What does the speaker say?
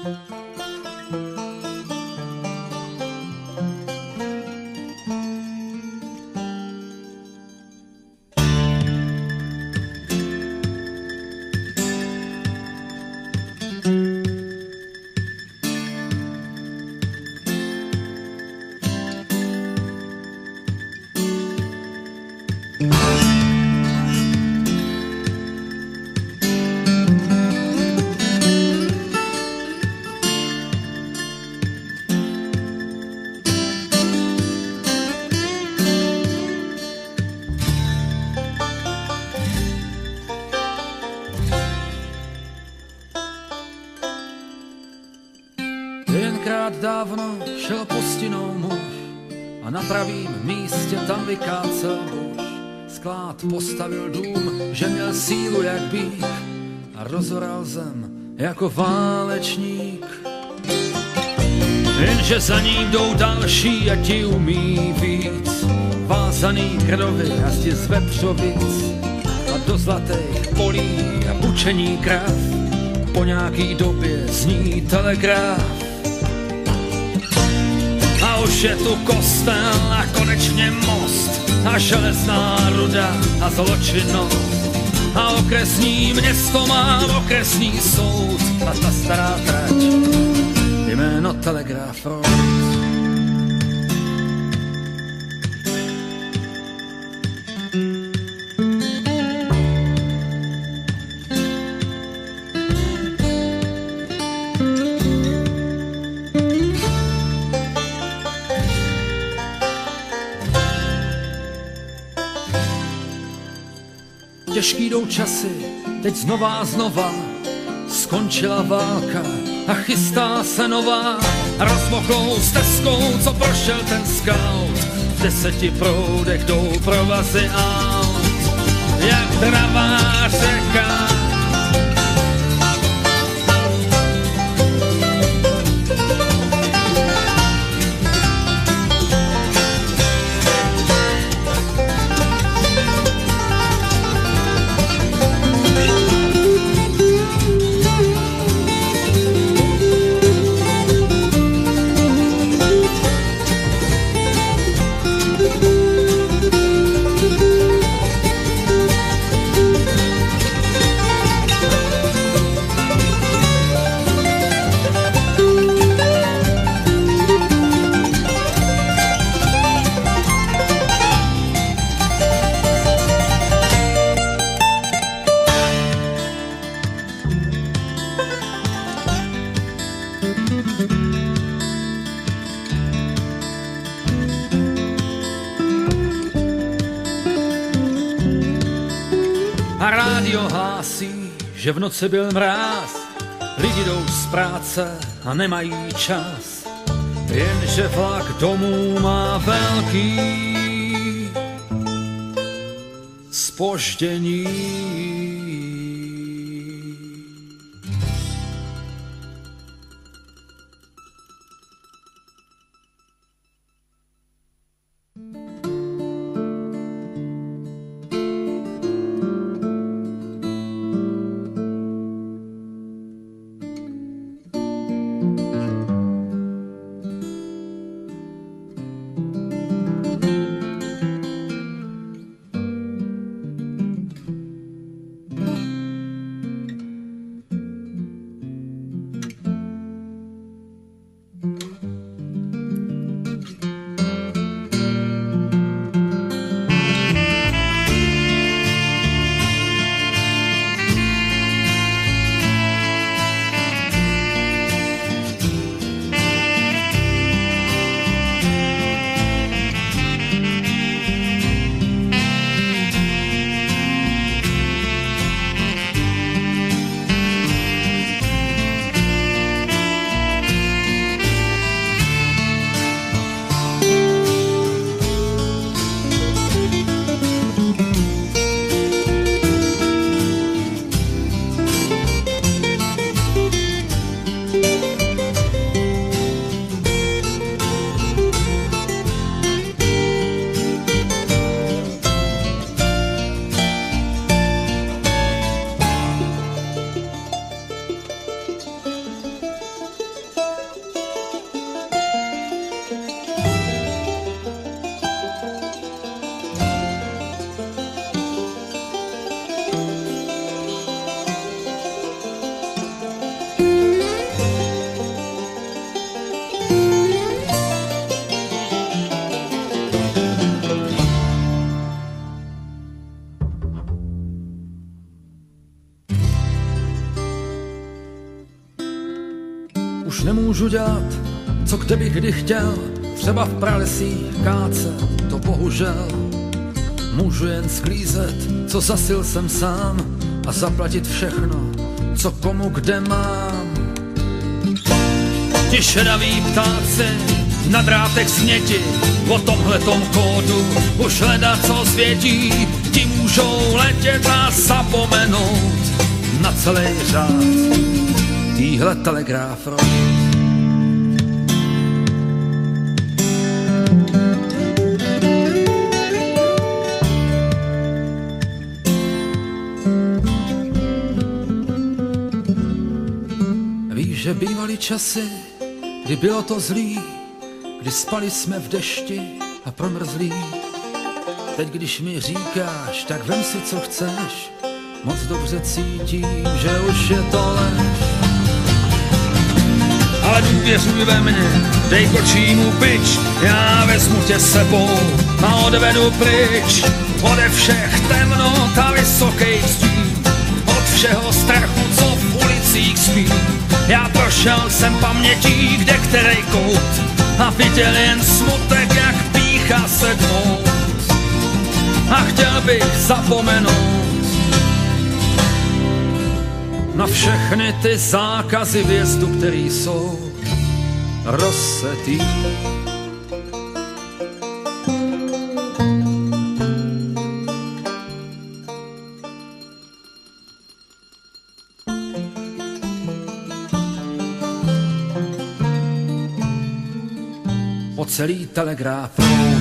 Jedenkrát dávno šel pustinou muž a na pravým místě tam vykácel buš. Sklád postavil dům, že měl sílu jak býk a rozoral zem jako válečník. Jenže za ním jdou další a ti umí víc, vázaný krovy a zdi z vepřovic a do zlatých polí a bučení krav. Po nějaký době zní telegraf a už je tu kostel a konečně most a železná ruda a zločinnost a okresní město má okresní soud a ta stará trať jméno Telegraph Road. Těžký jdou časy, teď znova a znova, skončila válka a chystá se nová. Rozmoklou stezkou, co prošel ten scout, v 10 proudech jdou provazy aut, jak dravá řeka. A rádio hlásí, že v noci byl mráz, lidi jdou z práce a nemají čas, jenže vlak domů má velký zpoždění. Můžu dělat, co kde bych kdy chtěl, třeba v pralesích kácet, to bohužel. Můžu jen sklízet, co zasil jsem sám, a zaplatit všechno, co komu kde mám. Ti šedaví ptáci na drátech směti, o tomhletom kódu už hledat, co světí. Ti můžou letět a zapomenout na celý řád týhle telegráfro. Víš, že bývaly časy, kdy bylo to zlý, kdy spali jsme v dešti a promrzlí. Teď, když mi říkáš, tak vem si, co chceš, moc dobře cítím, že už je to lež. Ale důvěřuj ve mě, dej kočímu bič, já vezmu tě sebou a odvedu pryč. Ode všech temnot a vysokých stín, od všeho strachu, co v ulicích spí. Já prošel jsem pamětí, kde který kout, a viděl jen smutek, jak pýcha se dmout. A chtěl bych zapomenout na všechny ty zákazy vjezdu, který jsou rozsetý. Po celý telegráf